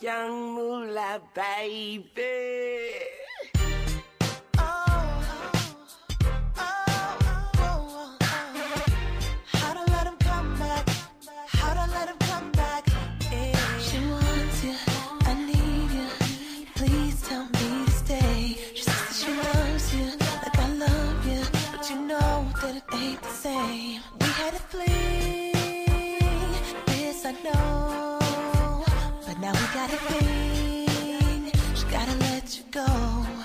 Young moolah, baby. Ain't the same. We had a fling, this I know, but now we got a thing. She gotta let you go.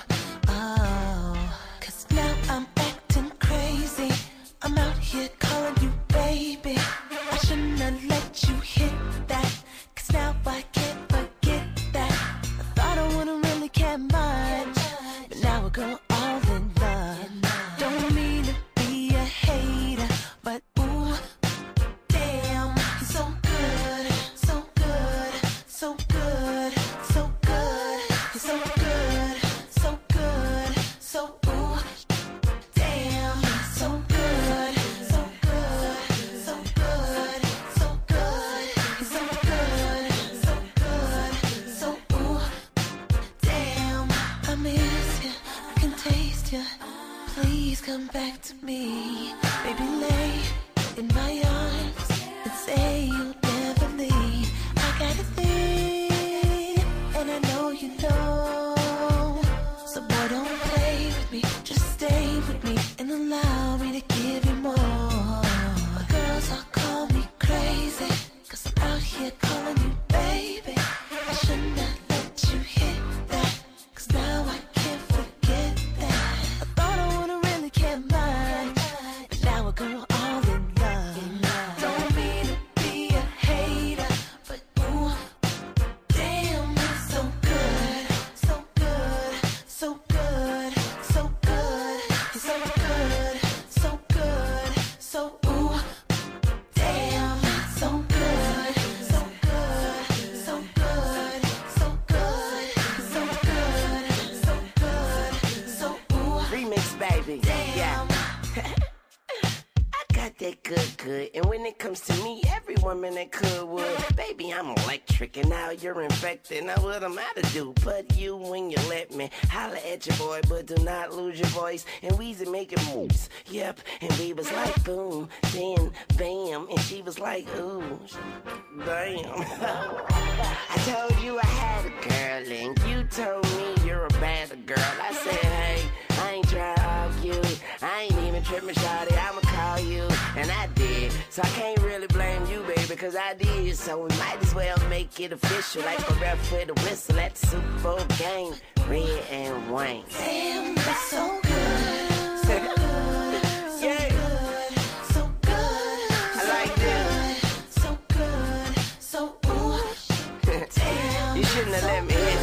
Oh, 'cause now I'm acting crazy. I'm out here calling you baby. I shouldn't have let you hit that, 'cause now I can't forget that. I thought I wouldn't really care much, but now we're going all in love. Don't mean to be a hater, but ooh, damn, you're so good, so good, so good, so good. You're so good, so good, so ooh, damn, you're so good, so good, so good, so good. You're so good, so good, so ooh, damn. I miss you, I can taste you. Please come back to me, baby, lay in my arms and say you'll never leave. I got a thing, and I know you know. So boy, don't play with me, just stay with me and allow me to give you more. Girls all call me crazy, 'cause I'm out here calling you baby. I shouldn't have let you hit that, 'cause now I can't forget that. I thought I wouldn't really care much, but now we're going all in love. Don't mean to be a hater, but ooh, damn, you're so good, so good, so good, so good. You're so good, so good, so ooh, damn, so good, so good, so good, so good. You're so good, so good, so ooh, Remix, baby. damn. Yeah. I got that good. And when it comes to me, every woman that could would. Baby, I'm electric, and now you're infected. Now what am I to do? But you when you let me holla at your boy, but do not lose your voice. And Weezy making moves. Yep. And we was like boom, then bam, and she was like ooh, damn. I told you I had a girl, and you told me you're a bad girl. I said, hey, I ain't trying to argue. I ain't even tripping, shawty. I'ma call you, and I did. So I can't really blame you, baby, 'cause I did. So we might as well make it official, like a ref with a whistle at the Super Bowl game. Red and Wayne. Damn, you're so good, so good, so Yeah. good, so good. I like this. So good, so ooh, damn. You shouldn't have let me hit